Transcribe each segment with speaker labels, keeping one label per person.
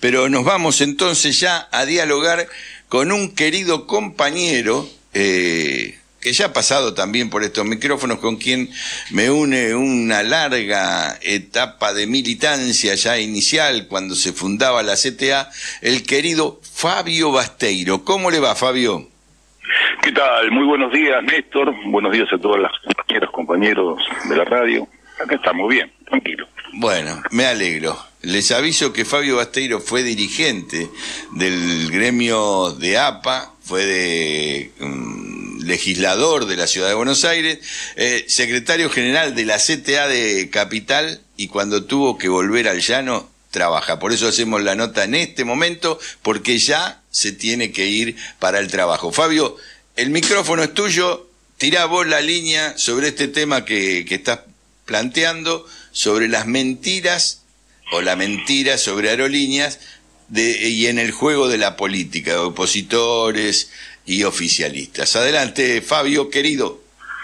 Speaker 1: pero nos vamos entonces ya a dialogar con un querido compañero que ya ha pasado también por estos micrófonos, con quien me une una larga etapa de militancia ya inicial, cuando se fundaba la CTA, el querido Fabio Basteiro. ¿Cómo le va, Fabio?
Speaker 2: ¿Qué tal? Muy buenos días, Néstor. Buenos días a todas las compañeros de la radio. Acá estamos bien, tranquilo.
Speaker 1: Bueno, me alegro. Les aviso que Fabio Basteiro fue dirigente del gremio de APA, fue legislador de la Ciudad de Buenos Aires, secretario general de la CTA de Capital, y cuando tuvo que volver al llano, trabaja. Por eso hacemos la nota en este momento, porque ya se tiene que ir para el trabajo. Fabio, el micrófono es tuyo, tirá vos la línea sobre este tema que estás planteando, sobre las mentiras o la mentira sobre aerolíneas y en el juego de la política, de opositores y oficialistas. Adelante, Fabio, querido.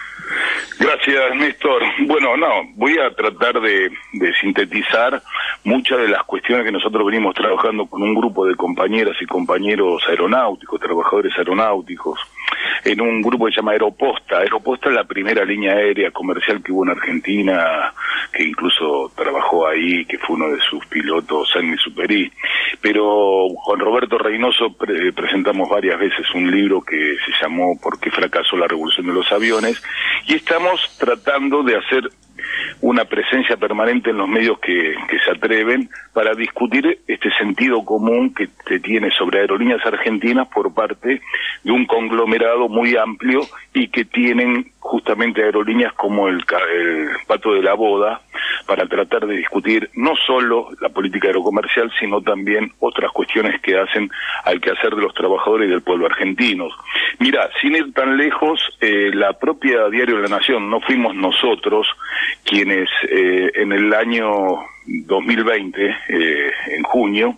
Speaker 2: Gracias, Néstor. Bueno, voy a tratar de sintetizar muchas de las cuestiones que nosotros venimos trabajando con un grupo de compañeras y compañeros aeronáuticos, trabajadores aeronáuticos, en un grupo que se llama Aeroposta. Aeroposta es la primera línea aérea comercial que hubo en Argentina, que incluso trabajó ahí, que fue uno de sus pilotos, Sandy Superi. Pero con Roberto Reynoso presentamos varias veces un libro que se llamó ¿Por qué fracasó la revolución de los aviones? Y estamos tratando de hacer una presencia permanente en los medios que se atreven para discutir este sentido común que se tiene sobre aerolíneas argentinas por parte de un conglomerado muy amplio y que tienen justamente aerolíneas como el pato de la boda, para tratar de discutir no solo la política aerocomercial, sino también otras cuestiones que hacen al quehacer de los trabajadores y del pueblo argentinos. Mira, sin ir tan lejos, la propia Diario de la Nación, no fuimos nosotros quienes en el año 2020, en junio,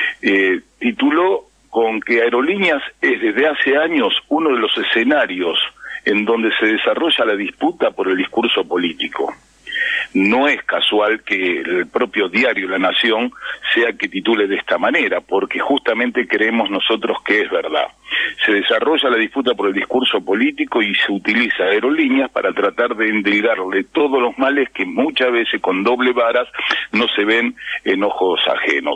Speaker 2: tituló con que aerolíneas es desde hace años uno de los escenarios en donde se desarrolla la disputa por el discurso político. No es casual que el propio Diario La Nación sea que titule de esta manera, porque justamente creemos nosotros que es verdad. Se desarrolla la disputa por el discurso político y se utiliza aerolíneas para tratar de endilgarle todos los males que muchas veces con doble varas no se ven en ojos ajenos.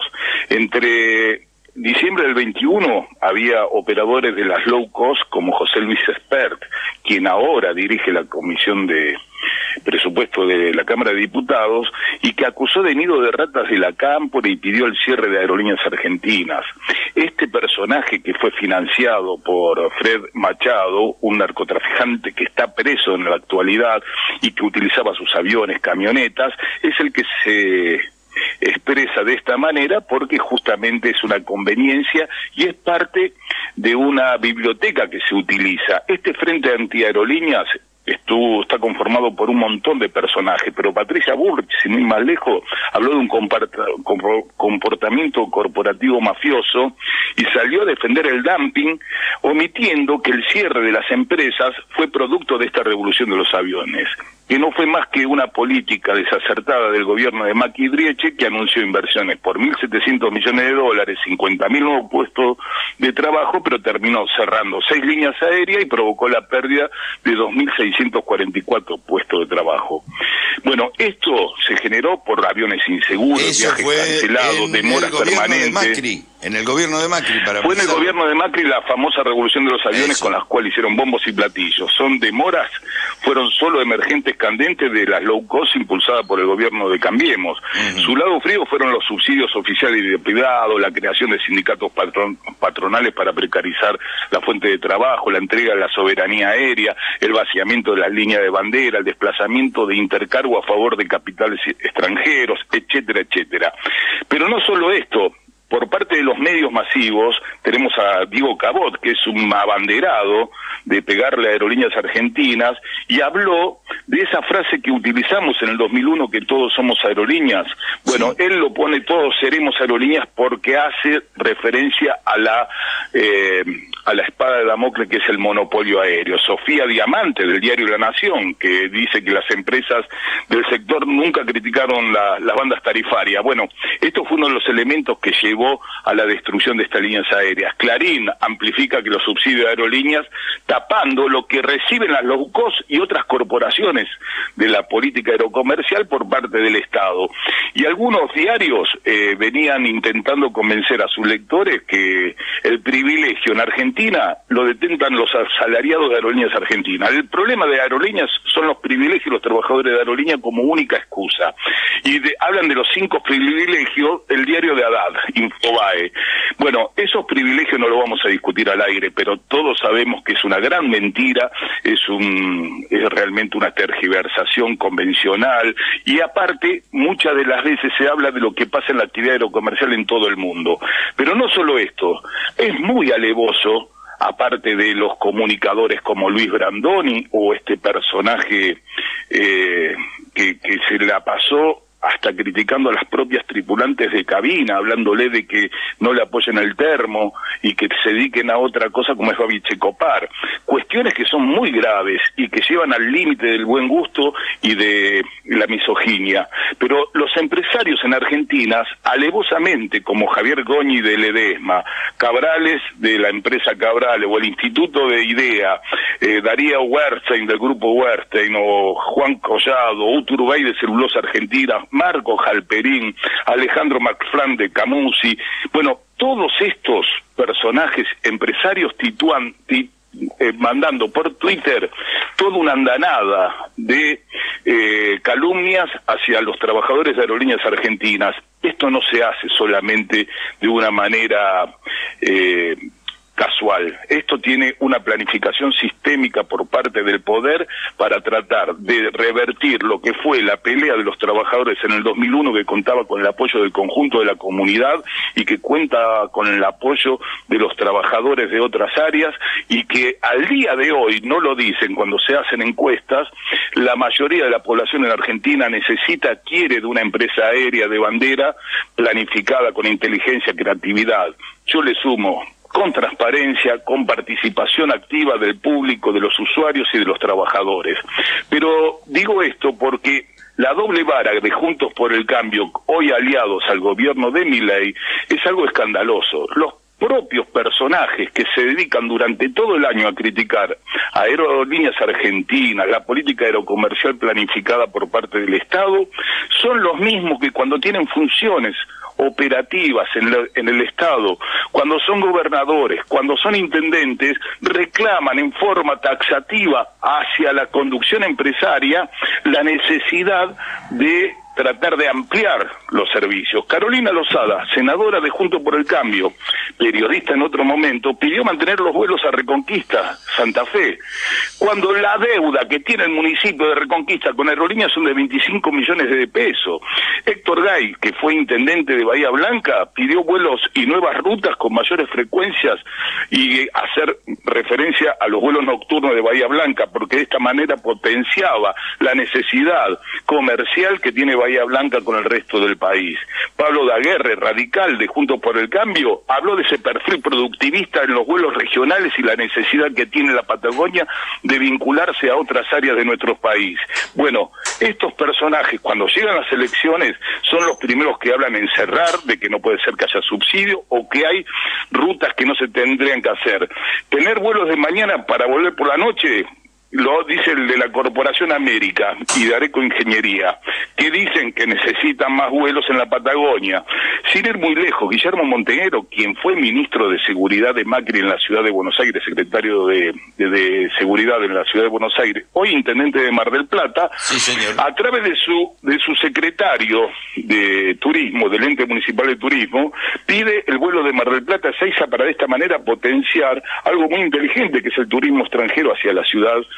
Speaker 2: Entre diciembre del 21 había operadores de las low cost como José Luis Espert, quien ahora dirige la Comisión de Presupuesto de la Cámara de Diputados, y que acusó de nido de ratas de la Cámpora y pidió el cierre de aerolíneas argentinas. Este personaje, que fue financiado por Fred Machado, un narcotraficante que está preso en la actualidad y que utilizaba sus aviones, camionetas, es el que se expresa de esta manera porque justamente es una conveniencia y es parte de una biblioteca que se utiliza. Este Frente Antiaerolíneas está conformado por un montón de personajes, pero Patricia Bullrich, sin ir más lejos, habló de un comportamiento corporativo mafioso y salió a defender el dumping, omitiendo que el cierre de las empresas fue producto de esta revolución de los aviones, que no fue más que una política desacertada del gobierno de Macri y Drieche, que anunció inversiones por 1.700 millones de dólares, 50.000 nuevos puestos de trabajo, pero terminó cerrando 6 líneas aéreas y provocó la pérdida de 2.644 puestos de trabajo. Bueno, esto se generó por aviones inseguros, viajes cancelados, demoras permanentes.
Speaker 1: En el gobierno de Macri,
Speaker 2: fue en el gobierno de Macri la famosa revolución de los aviones. Eso, con las cuales hicieron bombos y platillos. Son demoras, fueron solo emergentes candentes de las low cost impulsadas por el gobierno de Cambiemos. Su lado frío fueron los subsidios oficiales y de privado, la creación de sindicatos patronales para precarizar la fuente de trabajo, la entrega de la soberanía aérea, el vaciamiento de las líneas de bandera, el desplazamiento de intercargo a favor de capitales extranjeros, etcétera, etcétera. Pero no solo esto. Por parte de los medios masivos tenemos a Diego Cabot, que es un abanderado de pegarle a aerolíneas argentinas, y habló de esa frase que utilizamos en el 2001, que todos somos aerolíneas. Bueno, sí, él lo pone todos seremos aerolíneas porque hace referencia a a la espada de Damocles que es el monopolio aéreo. Sofía Diamante, del diario La Nación, que dice que las empresas del sector nunca criticaron las bandas tarifarias. Bueno, esto fue uno de los elementos que llevó a la destrucción de estas líneas aéreas. Clarín amplifica que los subsidios de aerolíneas tapando lo que reciben las low cost y otras corporaciones de la política aerocomercial por parte del Estado. Y algunos diarios venían intentando convencer a sus lectores que el privilegio en Argentina lo detentan los asalariados de Aerolíneas Argentinas. El problema de Aerolíneas son los privilegios de los trabajadores de Aerolíneas como única excusa. Y hablan de los 5 privilegios el diario de Haddad, Infobae. Bueno, esos privilegios no los vamos a discutir al aire, pero todos sabemos que es una gran mentira, es realmente una tergiversación convencional, y aparte muchas de las veces se habla de lo que pasa en la actividad aerocomercial en todo el mundo. Pero no solo esto, es muy alevoso, aparte de los comunicadores como Luis Brandoni o este personaje que se la pasó hasta criticando a las propias tripulantes de cabina, hablándole de que no le apoyen el termo y que se dediquen a otra cosa como es Babi Checopar. Cuestiones que son muy graves y que llevan al límite del buen gusto y de la misoginia. Pero los empresarios en Argentina, alevosamente, como Javier Goñi de Ledesma, Cabrales de la empresa Cabrales, o el Instituto de IDEA, Darío Werstein del grupo Werstein, o Juan Collado, Uturbay de Celulosa Argentina, Marco Halperín, Alejandro McFlan de Camusi. Bueno, todos estos personajes empresarios mandando por Twitter toda una andanada de calumnias hacia los trabajadores de Aerolíneas Argentinas. Esto no se hace solamente de una manera casual. Esto tiene una planificación sistémica por parte del poder para tratar de revertir lo que fue la pelea de los trabajadores en el 2001, que contaba con el apoyo del conjunto de la comunidad y que cuenta con el apoyo de los trabajadores de otras áreas, y que al día de hoy no lo dicen cuando se hacen encuestas. La mayoría de la población en Argentina quiere de una empresa aérea de bandera planificada con inteligencia, creatividad. Yo le sumo con transparencia, con participación activa del público, de los usuarios y de los trabajadores. Pero digo esto porque la doble vara de Juntos por el Cambio, hoy aliados al gobierno de Milei, es algo escandaloso. Los propios personajes que se dedican durante todo el año a criticar a Aerolíneas Argentinas, la política aerocomercial planificada por parte del Estado, son los mismos que cuando tienen funciones operativas en el Estado, cuando son gobernadores, cuando son intendentes, reclaman en forma taxativa hacia la conducción empresaria la necesidad de tratar de ampliar los servicios. Carolina Lozada, senadora de Juntos por el Cambio, periodista en otro momento, pidió mantener los vuelos a Reconquista, Santa Fe, cuando la deuda que tiene el municipio de Reconquista con Aerolíneas son de 25 millones de pesos. Héctor Gay, que fue intendente de Bahía Blanca, pidió vuelos y nuevas rutas con mayores frecuencias y hacer referencia a los vuelos nocturnos de Bahía Blanca, porque de esta manera potenciaba la necesidad comercial que tiene Bahía Blanca con el resto del país. Pablo Daguerre, radical de Juntos por el Cambio, habló de ese perfil productivista en los vuelos regionales y la necesidad que tiene la Patagonia de vincularse a otras áreas de nuestro país. Bueno, estos personajes cuando llegan las elecciones son los primeros que hablan en cerrar, de que no puede ser que haya subsidio o que hay rutas que no se tendrían que hacer. Tener vuelos de mañana para volver por la noche, lo dice el de la Corporación América y de Areco Ingeniería, que dicen que necesitan más vuelos en la Patagonia. Sin ir muy lejos, Guillermo Montenegro, quien fue ministro de Seguridad de Macri en la Ciudad de Buenos Aires, secretario de Seguridad en la Ciudad de Buenos Aires, hoy intendente de Mar del Plata,
Speaker 1: sí, señor,
Speaker 2: a través de su secretario de Turismo, del Ente Municipal de Turismo, pide el vuelo de Mar del Plata a Ezeiza para de esta manera potenciar algo muy inteligente, que es el turismo extranjero hacia la ciudad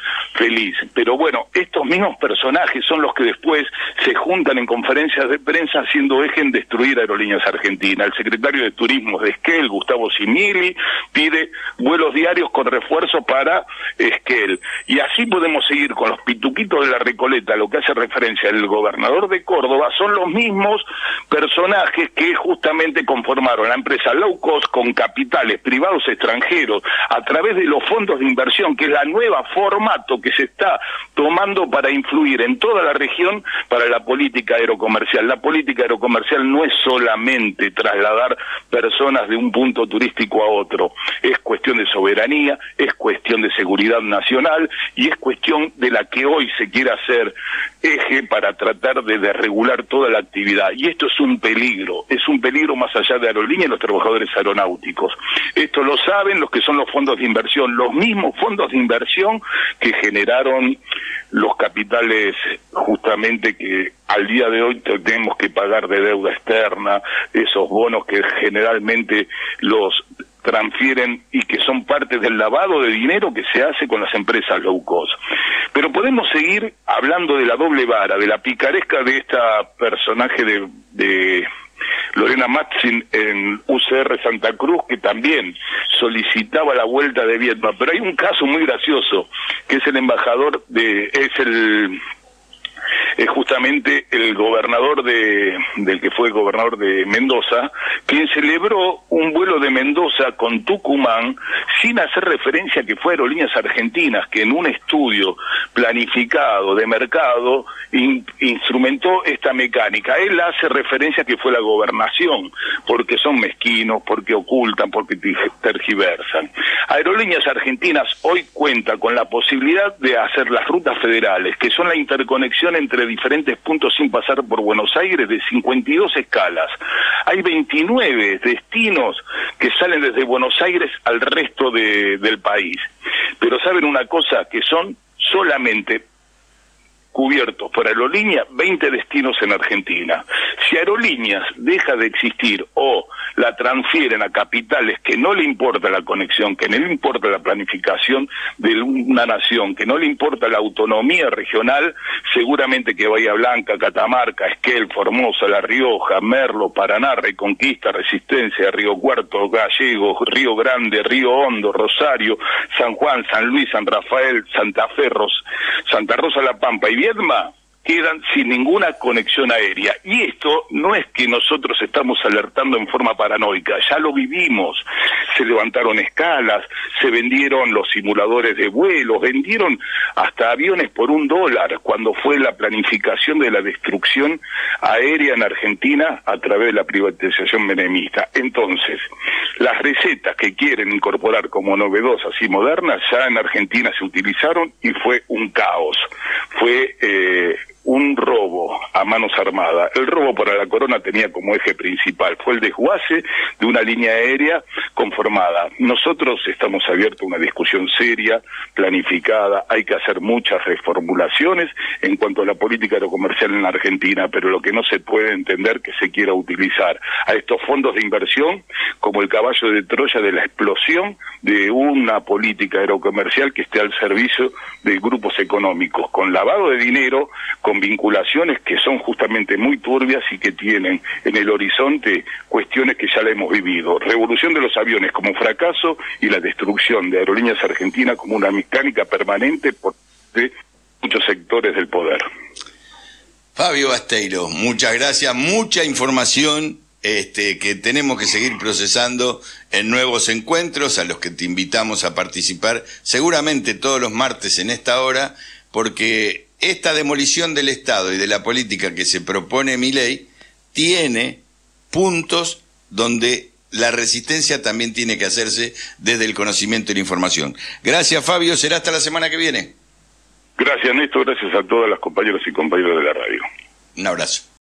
Speaker 2: feliz. Pero bueno, estos mismos personajes son los que después se juntan en conferencias de prensa haciendo eje en destruir Aerolíneas Argentinas. El secretario de Turismo de Esquel, Gustavo Simili, pide vuelos diarios con refuerzo para Esquel. Y así podemos seguir con los pituquitos de la Recoleta, lo que hace referencia al gobernador de Córdoba, son los mismos personajes que justamente conformaron la empresa low cost con capitales privados extranjeros a través de los fondos de inversión, que es la nueva formato que se está tomando para influir en toda la región para la política aerocomercial. La política aerocomercial no es solamente trasladar personas de un punto turístico a otro, es cuestión de soberanía, es cuestión de seguridad nacional y es cuestión de la que hoy se quiere hacer eje para tratar de desregular toda la actividad. Y esto es un peligro más allá de Aerolíneas y los trabajadores aeronáuticos. Esto lo saben los que son los fondos de inversión, los mismos fondos de inversión que generaron los capitales justamente que al día de hoy tenemos que pagar de deuda externa, esos bonos que generalmente los transfieren y que son parte del lavado de dinero que se hace con las empresas low cost. Pero podemos seguir hablando de la doble vara, de la picaresca de esta personaje de Lorena Matzin en UCR Santa Cruz, que también solicitaba la vuelta de Viedma. Pero hay un caso muy gracioso, que es el embajador es justamente el gobernador del que fue gobernador de Mendoza, quien celebró un vuelo de Mendoza con Tucumán sin hacer referencia a que fue Aerolíneas Argentinas, que en un estudio planificado de mercado instrumentó esta mecánica. Él hace referencia a que fue la gobernación, porque son mezquinos, porque ocultan, porque tergiversan. Aerolíneas Argentinas hoy cuenta con la posibilidad de hacer las rutas federales, que son la interconexión entre diferentes puntos sin pasar por Buenos Aires, de 52 escalas. Hay 29 destinos que salen desde Buenos Aires al resto del país. Pero ¿saben una cosa? Que son solamente cubiertos por Aerolíneas 20 destinos en Argentina. Si Aerolíneas deja de existir o la transfieren a capitales que no le importa la conexión, que no le importa la planificación de una nación, que no le importa la autonomía regional, seguramente que Bahía Blanca, Catamarca, Esquel, Formosa, La Rioja, Merlo, Paraná, Reconquista, Resistencia, Río Cuarto, Gallegos, Río Grande, Río Hondo, Rosario, San Juan, San Luis, San Rafael, Santa Fe, Santa Rosa La Pampa y Viedma quedan sin ninguna conexión aérea. Y esto no es que nosotros estamos alertando en forma paranoica, ya lo vivimos. Se levantaron escalas, se vendieron los simuladores de vuelos, vendieron hasta aviones por $1 cuando fue la planificación de la destrucción aérea en Argentina a través de la privatización menemista. Entonces, las recetas que quieren incorporar como novedosas y modernas ya en Argentina se utilizaron y fue un caos. Fue un robo a manos armadas. El robo para la corona tenía como eje principal, fue el desguace de una línea aérea conformada. Nosotros estamos abiertos a una discusión seria, planificada, hay que hacer muchas reformulaciones en cuanto a la política aerocomercial en la Argentina, pero lo que no se puede entender que se quiera utilizar a estos fondos de inversión como el caballo de Troya de la explosión de una política aerocomercial que esté al servicio de grupos económicos, con lavado de dinero, con vinculaciones que son justamente muy turbias y que tienen en el horizonte cuestiones que ya la hemos vivido. Revolución de los aviones como fracaso y la destrucción de Aerolíneas Argentinas como una mecánica permanente por muchos sectores del poder.
Speaker 1: Fabio Basteiro, muchas gracias, mucha información que tenemos que seguir procesando en nuevos encuentros a los que te invitamos a participar seguramente todos los martes en esta hora, porque esta demolición del Estado y de la política que se propone Milei tiene puntos donde la resistencia también tiene que hacerse desde el conocimiento y la información. Gracias, Fabio, será hasta la semana que viene.
Speaker 2: Gracias, Néstor, gracias a todas las compañeras y compañeros de la radio.
Speaker 1: Un abrazo.